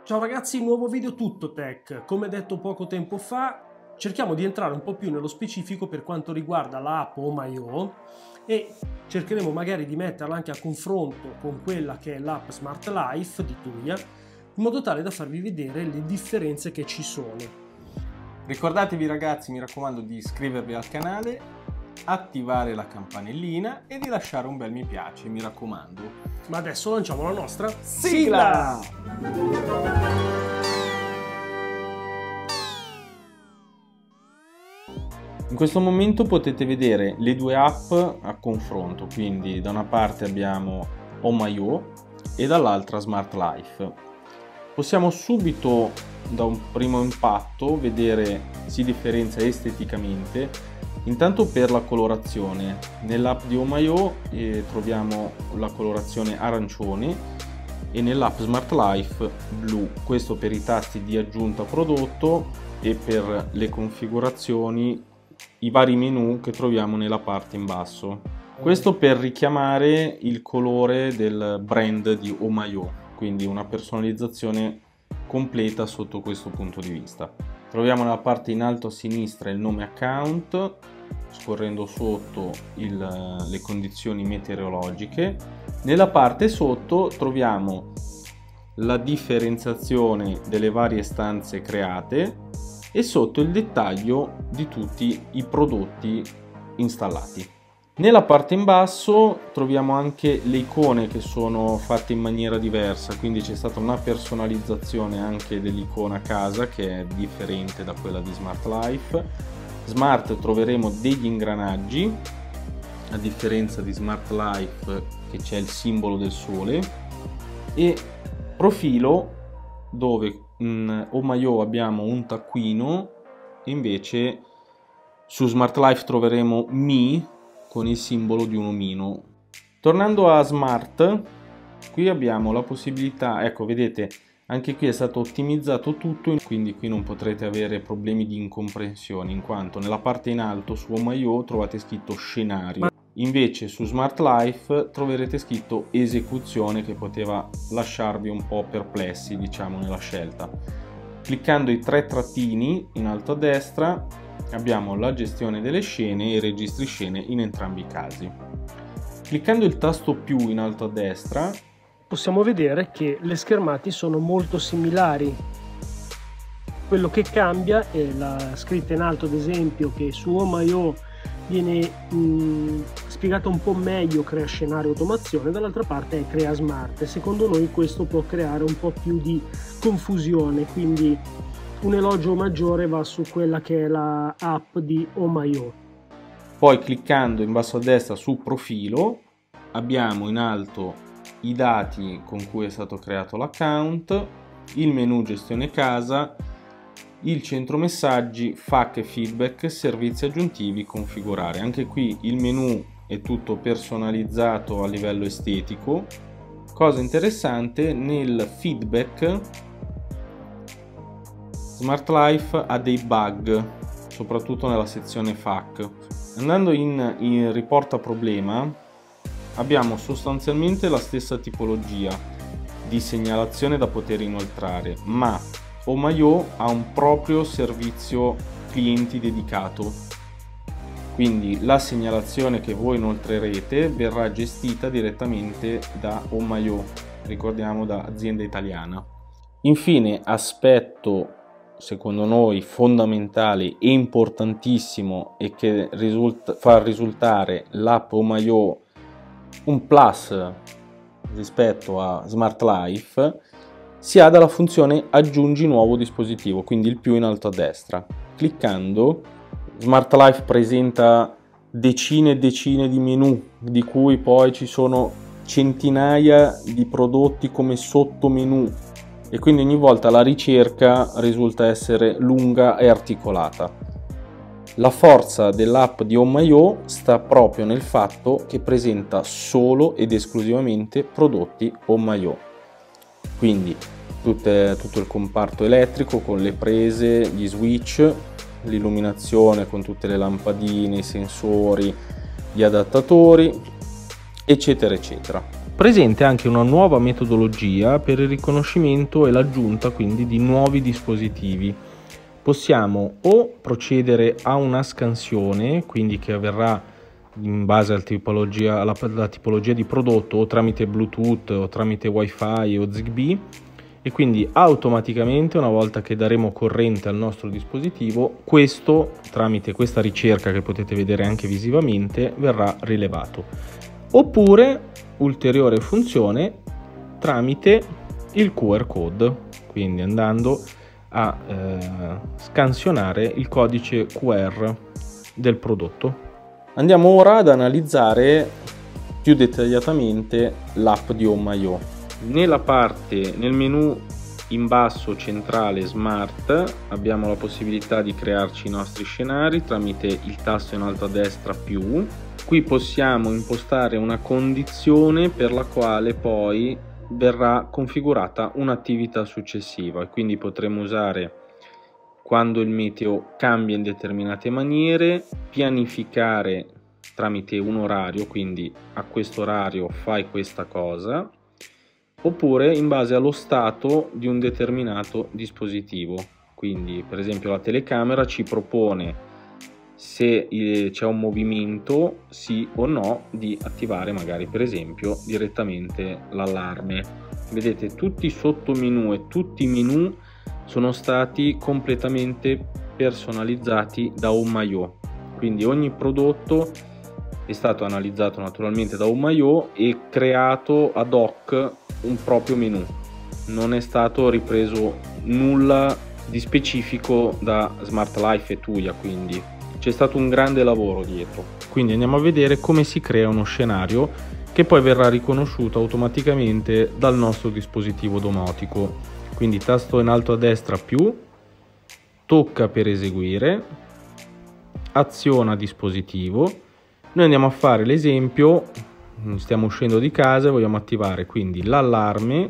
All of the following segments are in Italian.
Ciao ragazzi, nuovo video tutto tech. Come detto poco tempo fa, cerchiamo di entrare un po' più nello specifico per quanto riguarda l'app OhmyO e cercheremo magari di metterla anche a confronto con quella che è l'app Smart Life di Tuya, in modo tale da farvi vedere le differenze che ci sono. Ricordatevi ragazzi, mi raccomando, di iscrivervi al canale, attivare la campanellina e di lasciare un bel mi piace, mi raccomando. Ma adesso lanciamo la nostra sigla! In questo momento potete vedere le due app a confronto, quindi da una parte abbiamo OhmyO e dall'altra Smart Life. Possiamo subito da un primo impatto vedere si differenzia esteticamente. Intanto per la colorazione, nell'app di OhmyO troviamo la colorazione arancione e nell'app Smart Life blu, questo per i tasti di aggiunta prodotto e per le configurazioni, i vari menu che troviamo nella parte in basso. Questo per richiamare il colore del brand di OhmyO, quindi una personalizzazione completa sotto questo punto di vista. Troviamo nella parte in alto a sinistra il nome account, scorrendo sotto le condizioni meteorologiche. Nella parte sotto troviamo la differenziazione delle varie stanze create e sotto il dettaglio di tutti i prodotti installati. Nella parte in basso troviamo anche le icone che sono fatte in maniera diversa, quindi c'è stata una personalizzazione anche dell'icona casa che è differente da quella di Smart Life. Smart troveremo degli ingranaggi, a differenza di Smart Life che c'è il simbolo del sole, e profilo dove in OhmyO abbiamo un taccuino, invece su Smart Life troveremo Mi con il simbolo di un omino. Tornando a Smart, qui abbiamo la possibilità, ecco vedete, anche qui è stato ottimizzato tutto, quindi qui non potrete avere problemi di incomprensione, in quanto nella parte in alto su OhmyO trovate scritto scenario, invece su Smart Life troverete scritto esecuzione, che poteva lasciarvi un po' perplessi, diciamo, nella scelta. Cliccando i tre trattini in alto a destra abbiamo la gestione delle scene e registri scene in entrambi i casi. Cliccando il tasto più in alto a destra possiamo vedere che le schermate sono molto similari. Quello che cambia è la scritta in alto, ad esempio, che su OhmyO viene spiegata un po' meglio crea scenario automazione, dall'altra parte è crea smart. Secondo noi questo può creare un po' più di confusione, quindi un elogio maggiore va su quella che è la app di OhmyO. Poi cliccando in basso a destra su profilo abbiamo in alto i dati con cui è stato creato l'account, il menu gestione casa, il centro messaggi, FAQ e feedback, servizi aggiuntivi, configurare. Anche qui il menu è tutto personalizzato a livello estetico. Cosa interessante, nel feedback Smart Life ha dei bug, soprattutto nella sezione FAQ. Andando in riporta problema abbiamo sostanzialmente la stessa tipologia di segnalazione da poter inoltrare, ma OhmyO ha un proprio servizio clienti dedicato, quindi la segnalazione che voi inoltrerete verrà gestita direttamente da OhmyO, ricordiamo da azienda italiana. Infine, aspetto secondo noi fondamentale e importantissimo e che fa risultare l'app OhmyO un plus rispetto a Smart Life, si ha dalla funzione aggiungi nuovo dispositivo, quindi il più in alto a destra. Cliccando, Smart Life presenta decine e decine di menu, di cui poi ci sono centinaia di prodotti come sottomenu, e quindi ogni volta la ricerca risulta essere lunga e articolata. La forza dell'app di OhmyO sta proprio nel fatto che presenta solo ed esclusivamente prodotti OhmyO, quindi tutto il comparto elettrico con le prese, gli switch, l'illuminazione con tutte le lampadine, i sensori, gli adattatori, eccetera eccetera. presente anche una nuova metodologia per il riconoscimento e l'aggiunta quindi di nuovi dispositivi. Possiamo o procedere a una scansione, quindi che avverrà in base alla tipologia di prodotto, o tramite Bluetooth o tramite Wi-Fi o Zigbee, e quindi automaticamente, una volta che daremo corrente al nostro dispositivo, questo, tramite questa ricerca che potete vedere anche visivamente, verrà rilevato. Oppure, ulteriore funzione, tramite il QR code, quindi andando a scansionare il codice QR del prodotto. Andiamo ora ad analizzare più dettagliatamente l'app di Home.io. Nel menu in basso centrale Smart abbiamo la possibilità di crearci i nostri scenari tramite il tasto in alto a destra più. Qui possiamo impostare una condizione per la quale poi verrà configurata un'attività successiva, quindi potremo usare quando il meteo cambia in determinate maniere, pianificare tramite un orario, quindi a questo orario fai questa cosa, oppure in base allo stato di un determinato dispositivo. Quindi per esempio la telecamera ci propone, se c'è un movimento, sì o no, di attivare magari per esempio direttamente l'allarme. Vedete, tutti i sottomenu e tutti i menu sono stati completamente personalizzati da Home.io, quindi ogni prodotto è stato analizzato naturalmente da Home.io e creato ad hoc un proprio menu. Non è stato ripreso nulla di specifico da Smart Life e Tuya, quindi c'è stato un grande lavoro dietro. Quindi andiamo a vedere come si crea uno scenario che poi verrà riconosciuto automaticamente dal nostro dispositivo domotico. Quindi tasto in alto a destra più, tocca per eseguire, aziona dispositivo. Noi andiamo a fare l'esempio, stiamo uscendo di casa e vogliamo attivare quindi l'allarme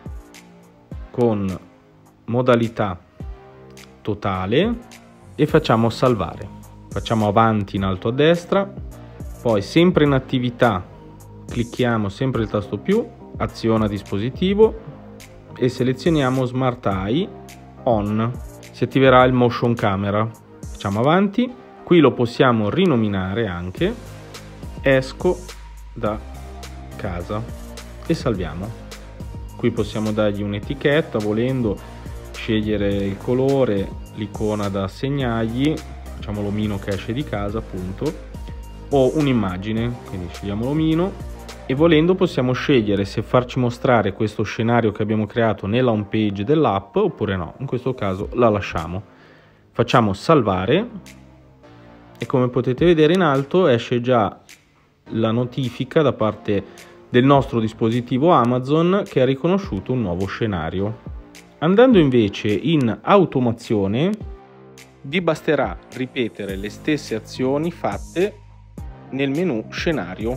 con modalità totale e facciamo salvare. Facciamo avanti in alto a destra, poi sempre in attività clicchiamo sempre il tasto più, aziona dispositivo e selezioniamo Smart Eye On. Si attiverà il motion camera. Facciamo avanti, qui lo possiamo rinominare anche esco da casa e salviamo. Qui possiamo dargli un'etichetta, volendo scegliere il colore, l'icona da assegnargli, facciamo l'omino che esce di casa appunto, o un'immagine, quindi scegliamo l'omino e volendo possiamo scegliere se farci mostrare questo scenario che abbiamo creato nella home page dell'app oppure no. In questo caso la lasciamo. Facciamo salvare e come potete vedere in alto esce già la notifica da parte del nostro dispositivo Amazon che ha riconosciuto un nuovo scenario. Andando invece in automazione vi basterà ripetere le stesse azioni fatte nel menu scenario.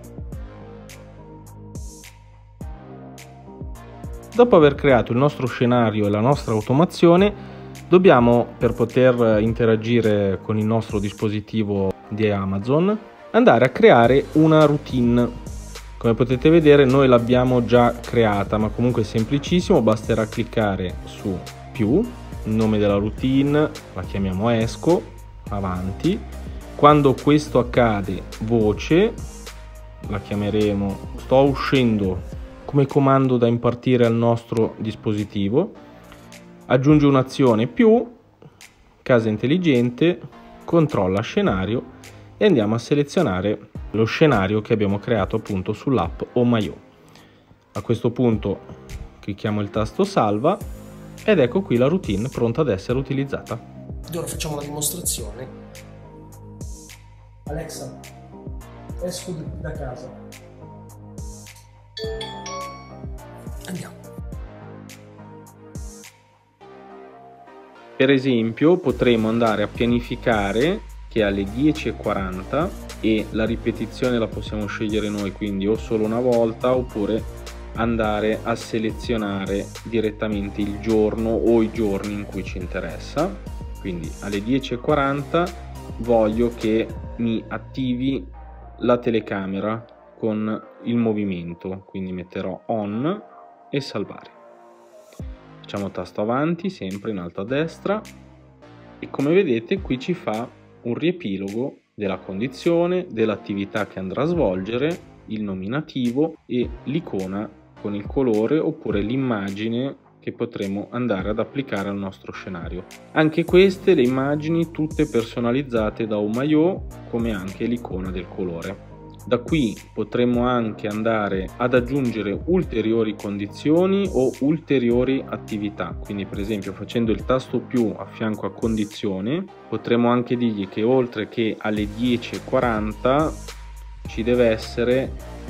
Dopo aver creato il nostro scenario e la nostra automazione, dobbiamo, per poter interagire con il nostro dispositivo di Amazon, andare a creare una routine. Come potete vedere noi l'abbiamo già creata, ma comunque è semplicissimo, basterà cliccare su più, il nome della routine, la chiamiamo esco, avanti. Quando questo accade, voce, la chiameremo sto uscendo, come comando da impartire al nostro dispositivo. Aggiunge un'azione più, casa intelligente, controlla scenario e andiamo a selezionare lo scenario che abbiamo creato appunto sull'app Home.io. A questo punto clicchiamo il tasto salva ed ecco qui la routine pronta ad essere utilizzata. Ed ora facciamo la dimostrazione. Alexa, esco da casa. Andiamo. Per esempio potremo andare a pianificare che alle 10:40 e la ripetizione la possiamo scegliere noi, quindi o solo una volta oppure andare a selezionare direttamente il giorno o i giorni in cui ci interessa. Quindi alle 10:40 voglio che mi attivi la telecamera con il movimento, quindi metterò on e salvare. Facciamo tasto avanti, sempre in alto a destra, e come vedete qui ci fa un riepilogo della condizione, dell'attività che andrà a svolgere, il nominativo e l'icona con il colore oppure l'immagine che potremo andare ad applicare al nostro scenario. Anche queste le immagini tutte personalizzate da Home.io, come anche l'icona del colore. Da qui potremo anche andare ad aggiungere ulteriori condizioni o ulteriori attività, quindi per esempio facendo il tasto più a fianco a condizione potremo anche dirgli che oltre che alle 10:40 ci deve essere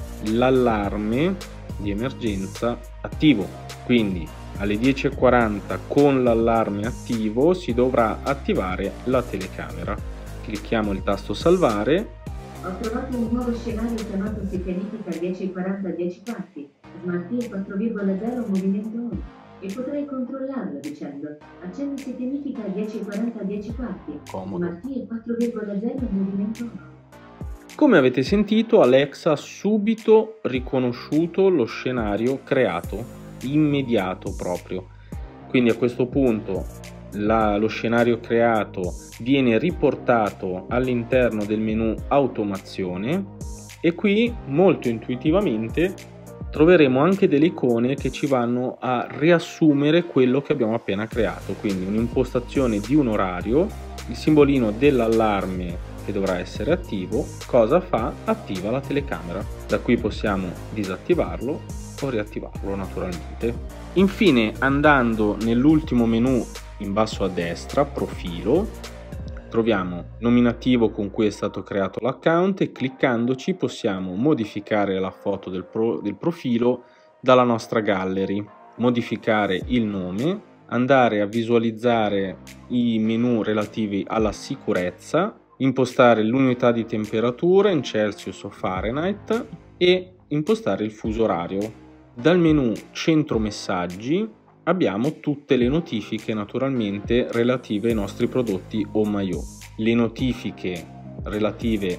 l'allarme di emergenza attivo, quindi alle 10:40 con l'allarme attivo si dovrà attivare la telecamera. Clicchiamo il tasto salvare. Ho trovato un nuovo scenario chiamato si pianifica 10:40 10 quarti, Smart T 4,0 movimento on, e potrei controllarlo dicendo accendi si pianifica 10:40 10 quarti, Smart T 4,0 movimento on. Come avete sentito, Alexa ha subito riconosciuto lo scenario creato, immediato proprio. Quindi a questo punto lo scenario creato viene riportato all'interno del menu automazione e qui molto intuitivamente troveremo anche delle icone che ci vanno a riassumere quello che abbiamo appena creato, quindi un'impostazione di un orario, il simbolino dell'allarme che dovrà essere attivo. Cosa fa? Attiva la telecamera. Da qui possiamo disattivarlo o riattivarlo naturalmente. Infine, andando nell'ultimo menu in basso a destra, profilo, troviamo nominativo con cui è stato creato l'account e cliccandoci possiamo modificare la foto del profilo dalla nostra gallery, modificare il nome, andare a visualizzare i menu relativi alla sicurezza, impostare l'unità di temperatura in Celsius o Fahrenheit e impostare il fuso orario. Dal menu centro messaggi abbiamo tutte le notifiche naturalmente relative ai nostri prodotti Home.io, le notifiche relative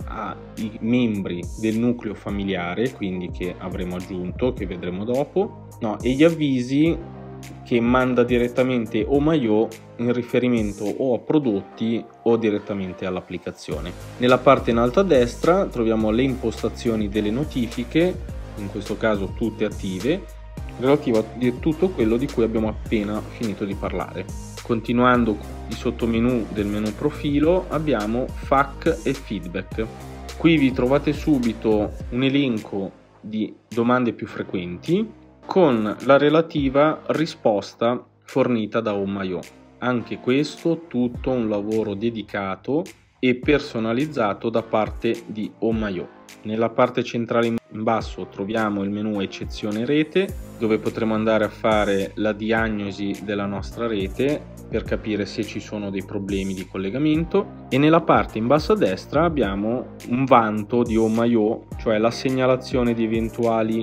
ai membri del nucleo familiare, quindi che avremo aggiunto, che vedremo dopo, e gli avvisi che manda direttamente Home.io in riferimento o a prodotti o direttamente all'applicazione. Nella parte in alto a destra troviamo le impostazioni delle notifiche, in questo caso tutte attive, relativa a tutto quello di cui abbiamo appena finito di parlare. Continuando i sottomenu del menu profilo abbiamo FAQ e feedback. Qui vi trovate subito un elenco di domande più frequenti con la relativa risposta fornita da Home.io. Anche questo tutto un lavoro dedicato e personalizzato da parte di Home.io. Nella parte centrale in basso troviamo il menu eccezione rete, dove potremo andare a fare la diagnosi della nostra rete per capire se ci sono dei problemi di collegamento, e nella parte in basso a destra abbiamo un vanto di Home.io, cioè la segnalazione di eventuali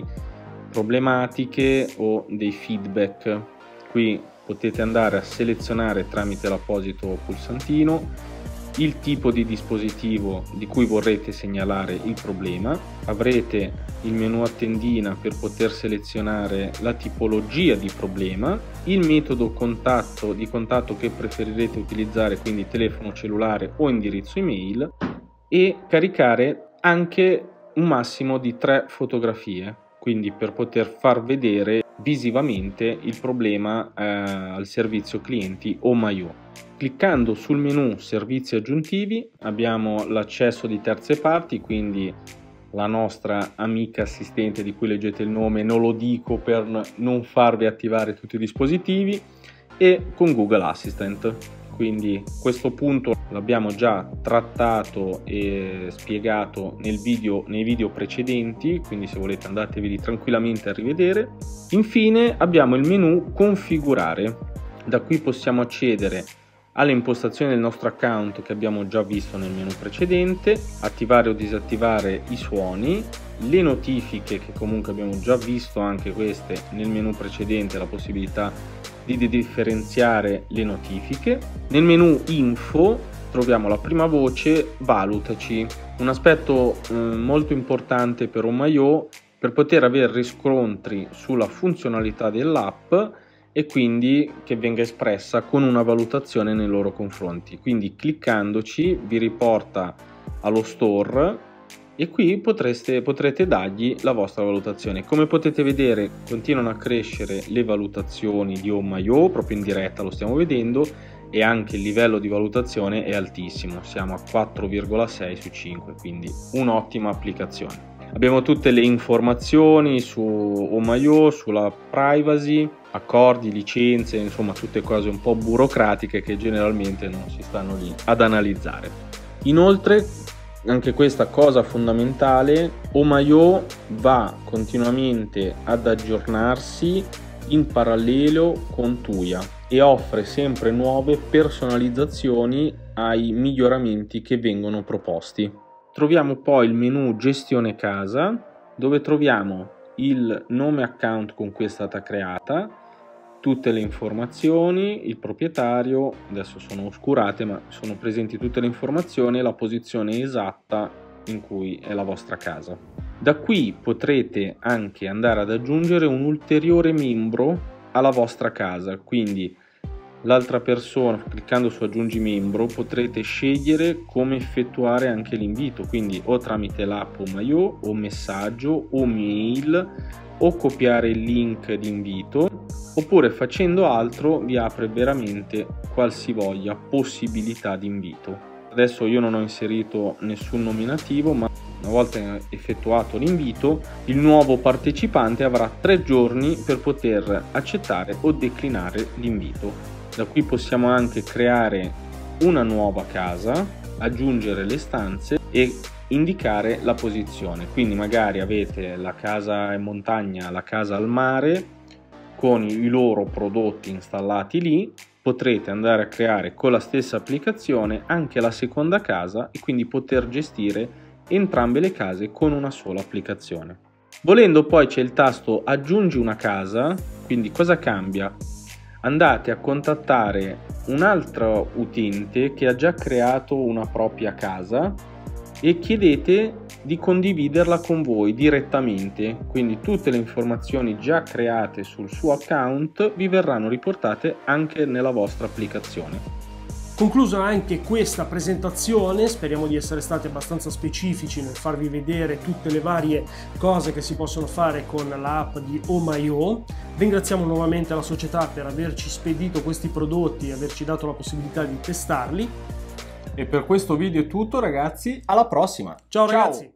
problematiche o dei feedback. Qui potete andare a selezionare tramite l'apposito pulsantino il tipo di dispositivo di cui vorrete segnalare il problema. Avrete il menu a tendina per poter selezionare la tipologia di problema, il metodo di contatto che preferirete utilizzare, quindi telefono cellulare o indirizzo email, e caricare anche un massimo di 3 fotografie, quindi per poter far vedere visivamente il problema al servizio clienti Home.io. Cliccando sul menu servizi aggiuntivi abbiamo l'accesso di terze parti, quindi la nostra amica assistente di cui leggete il nome, non lo dico per non farvi attivare tutti i dispositivi, e con Google Assistant. Quindi questo punto l'abbiamo già trattato e spiegato nei video precedenti, quindi se volete andateveli tranquillamente a rivedere. Infine abbiamo il menu configurare. Da qui possiamo accedere alle impostazioni del nostro account che abbiamo già visto nel menu precedente, attivare o disattivare i suoni, le notifiche che comunque abbiamo già visto anche queste nel menu precedente, la possibilità di differenziare le notifiche. Nel menu info troviamo la prima voce valutaci, Un aspetto molto importante per Home.io per poter avere riscontri sulla funzionalità dell'app e quindi che venga espressa con una valutazione nei loro confronti. Quindi cliccandoci vi riporta allo store e qui potrete dargli la vostra valutazione. Come potete vedere continuano a crescere le valutazioni di Home.io, proprio in diretta lo stiamo vedendo, e anche il livello di valutazione è altissimo, siamo a 4,6 su 5, quindi un'ottima applicazione. Abbiamo tutte le informazioni su Home.io, sulla privacy, accordi, licenze, insomma tutte cose un po' burocratiche che generalmente non si stanno lì ad analizzare. Inoltre, anche questa cosa fondamentale, Home.io va continuamente ad aggiornarsi in parallelo con Tuya e offre sempre nuove personalizzazioni ai miglioramenti che vengono proposti. Troviamo poi il menu gestione casa, dove troviamo il nome account con cui è stata creata, tutte le informazioni, il proprietario, adesso sono oscurate ma sono presenti tutte le informazioni e la posizione esatta in cui è la vostra casa. Da qui potrete anche andare ad aggiungere un ulteriore membro alla vostra casa, quindi l'altra persona, cliccando su aggiungi membro, potrete scegliere come effettuare anche l'invito, quindi o tramite l'app Home.io o messaggio o mail o copiare il link di invito, oppure facendo altro vi apre veramente qualsivoglia possibilità di invito. Adesso io non ho inserito nessun nominativo, ma una volta effettuato l'invito il nuovo partecipante avrà 3 giorni per poter accettare o declinare l'invito. Da qui possiamo anche creare una nuova casa, aggiungere le stanze e indicare la posizione. Quindi magari avete la casa in montagna, la casa al mare, con i loro prodotti installati lì, potrete andare a creare con la stessa applicazione anche la seconda casa e quindi poter gestire entrambe le case con una sola applicazione. Volendo poi c'è il tasto aggiungi una casa, quindi cosa cambia? Andate a contattare un altro utente che ha già creato una propria casa e chiedete di condividerla con voi direttamente, quindi tutte le informazioni già create sul suo account vi verranno riportate anche nella vostra applicazione. Conclusa anche questa presentazione, speriamo di essere stati abbastanza specifici nel farvi vedere tutte le varie cose che si possono fare con l'app di Home.io. Ringraziamo nuovamente la società per averci spedito questi prodotti e averci dato la possibilità di testarli. E per questo video è tutto ragazzi, alla prossima! Ciao ragazzi!